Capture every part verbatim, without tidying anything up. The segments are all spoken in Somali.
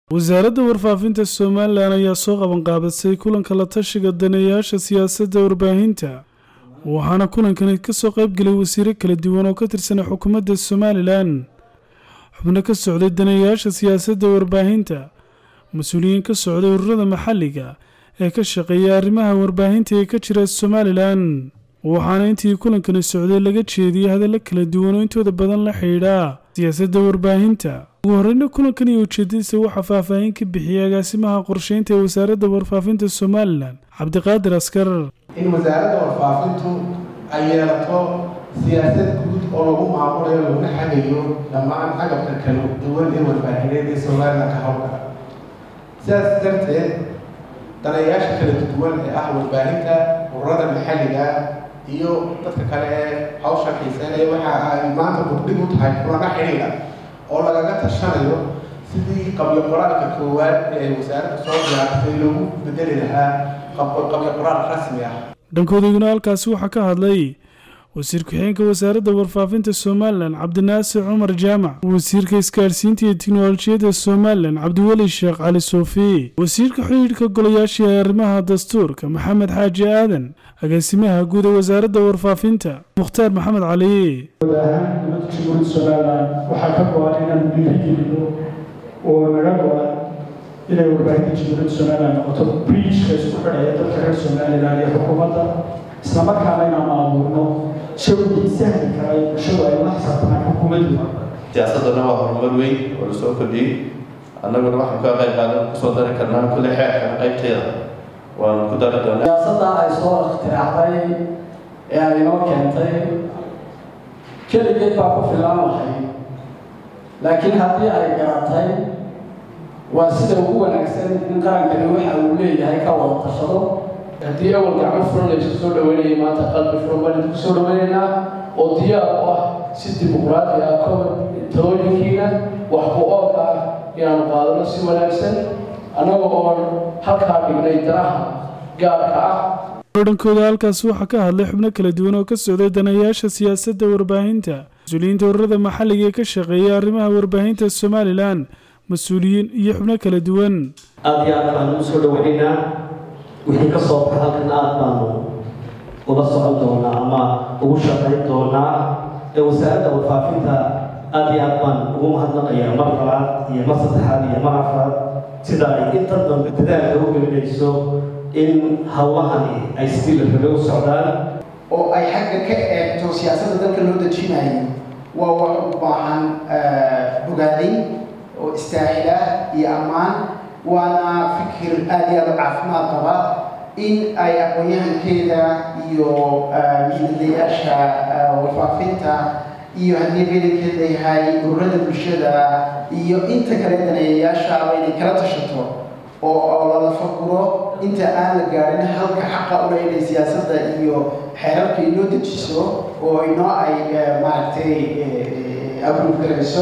wasaaradda warfaafinta Somaliland ayaa soo qaban qaabisay kulanka la tashiga daneeyaasha siyaasadda warbaahinta waxaana kulankan ka soo qayb galay wasiiro kala duwan oo ka tirsan xukuumadda Somaliland xubno ka socday daneeyaasha siyaasadda warbaahinta mas'uuliyiin ka socday ururada maxalliga ee ka shaqeeya arrimaha warbaahinta ee ka jira Somaliland waxaana intii kulankan socday laga jeediyay hadallo kala duwan oo intooda badan la xiriira siyaasadda warbaahinta ugu horreyn kulankan iyo ujeedadiisa waxa faahfaahin ka bixiyay agaasimaha qorsheynta ee wasaaradda warfaafinta Somaliland Cabdiqaadir Askar in wasaaradda warfaafintu ay yeelato siyaasad guud oo lagu maamulayo laguna xagayo dhammaan agabka kala duwan ee warbaahineed ee Somaliland ka hawlgala sidaas darteed daneeyaasha kala duwan ee ah warbaahinta ururada maxalliga iyo dadka kale ee hawsha xiiseynaya waxa ay maanta guddigu tahay kulana xiriira oo lagaga tashanayo sidii qabyo qoraalka koowaad ee wasaaradda soo diyaarisay lagu bedeli lahaa qabyo qoraal rasmi ah dhankooduna halkaasi waxaa ka hadlay wasiir ku-xigeenka wasaaradda warfaafinta Somaliland Cabdinaasir Cumar Jaamac wasiirka isgaarsiinta iyo tiknoolajiyadda Somaliland Cabdiwali Sheekh Cali Soofi wasiirka xiriirka golayaasha arrimaha dastuurka Maxamed Xaaji Aadan agaasimaha guud ee wasaaradda warfaafinta Mukhtaar Maxamed Cali waxaa ka go'an inaan dhiirigelino oo naga go'an inay warbaahinta jamhuuriyadda Somaliland noqoto bridge-ka isku xidhaya dadka reer Somaliland iyo xukuumadda isla markaana inaan abuurno shawgii sahli karay bulshada ay la xisaabtamaan xukuumadda siyaasadana waa horumar weyn oo la soo kordhiyey annaguna waxaan ka qayb qaadan kusoo dari karnaa kulle xeerkan qaybteeda waan ku dari doonaa siyaasadda ay soo ikhtiraacday ee ay inoo keentay keligeed baa ku filaan lahay laakiin haddii ay garatay waa sida ugu wanaagsan in qarankani waxa uu leeyahay ka wada tashado haddii awal gacmo furan laysu soo dhaweynayay maanta qalbi furan baan idinku soo dhaweynaynaa oo diyaar u ah si dimuqraadi ah koban talooyinkiina wax ku oolka ah inaanu qaadano si wanaagsan annagoo oon halkaa dhignay danaha gaarka ah dhankooda halkaas waxaa ka hadlay xubno kala duwan oo ka socday daneeyaasha siyaasadda warbaahinta mas'uuliyiinta ururada maxalliga ee ka shaqeeya arrimaha warbaahinta Somaliland mas'uuliyiin iyo xubno kala duwan aad iyo aad baan u soo dhaweynaynaa wixii ka soo baxay halkan aad baanu uga socon doonaa ama ugu shaqayn doonaa ee wasaaradda warfaafinta aad iyo aad baan ugu mahadnaqayaa mar labaad iyo mar saddexaad iyo mar afraad sida ay inta dambe dadaalka u gelinayso in hawlahani ay sidii la rabay u socdaan oo ay xagga ka eegto siyaasadda dalka loo dejinayo waa wax u baahan bogaadin oo istaahila iyo ammaan waana fikir aad iyo aad u caafimaad qaba in ay aqoonyahankeeda iyo miidayaasha warfaafinta iyo haddii bedelkeeda yahay ururada bulshada iyo inta kale daneeyayaasha inay kala tashato oo lala fakuro inta aan la gaarin halka xaqa u leeyahay siyaasadda iyo xeerarka inoo dejiso oo inoo ay maaragtay approve garayso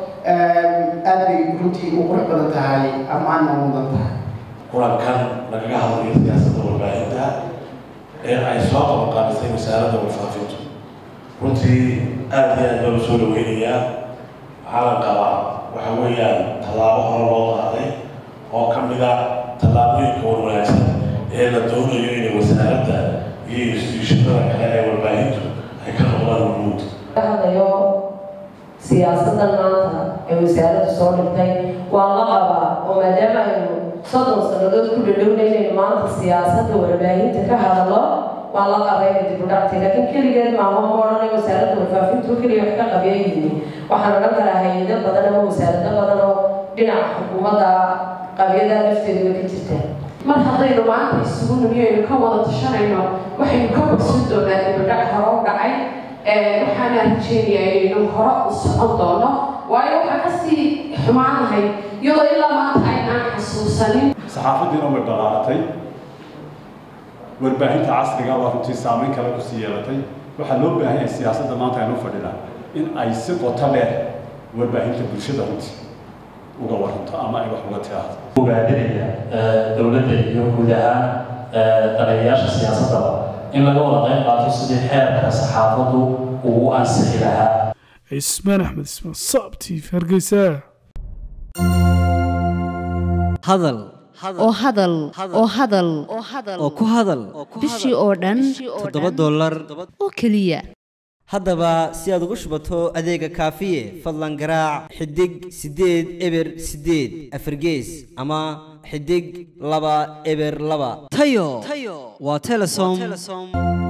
aad bay runtii u qurux badan tahay ammaanna mudan tahay kulankan lagaga hadlayo siyaasadda warbaahinta ee ay soo qaban qaadisay wasaaradda warfaafintu runtii aad iyo aad baa u soo dhaweynayaa waxaa la qabaa waxa weeyaan tallaabo hore loo qaaday oo ka mid ah tallaabooyinka warwanaagsan ee la doonayo inay wasaaradda iyo instituushanada kale ee warbaahintu ay ka noqdaan hormuud hadlayo siyaasaddan maanta ee wasaaraddu soo dhigtay waa la qabaa oo maadaama aynu soddon sannadood ku dhadhownaynayn maanta siyaasadda warbaahinta ka hadalo waa la qabaa inay dib u dhactay laakiin keligeed maamo ma odhanay wasaaradda warfaafintu keliya wax ka qabeeyayni waxaan odhan karaa hay-ado badan ama wasaarado badan oo dhinaca xukuumadda qabyada lafteedu ka jirta mar haddaynu maanta isugu niyaynu ka wada tashanayno waxaynu ka bogsan doonaa dibadhac hore u dhacay waxaana rajeynayaa inaynu hore u socon doono waayo waxaa kasii xumaan lahayd iyadoo ilaa maanta aynaan xasuusanin saxaafaddiina way balaaratay warbaahinta casriga waa runtii saameyn kale kusii yeelatay waxaa loo baahan yahay siyaasadda maanta aynu fadhinaa in ay si qoto leh warbaahinta bulshada runtii uga waranto ama ay wax uga tiraahdo ogaadinaya dowladda iyo guud ahaan daneeyaasha siyaasadda in laga wada qayb qaato sidii xeerka saxaafaddu uu ansixi lahaa Ismaan Axmed Ismaan Saab T V Hargeysa hadal oo hadal oo hadal oo ku hadal bishii oo dhan toddoba dollar oo keliya haddaba si aad ugu shubato adeega kaafiye fadlan garaac xidig siddeed eber siddeed afargees ama xidig laba eber laba tayo waa telesom